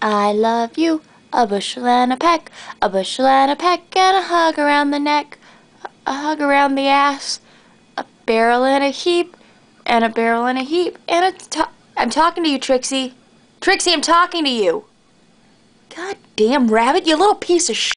I love you. A bushel and a peck, a bushel and a peck, and a hug around the neck, a hug around the ass, a barrel and a heap, and a barrel and a heap, and I'm talking to you, Trixie. Trixie, I'm talking to you. God damn rabbit, you little piece of shit.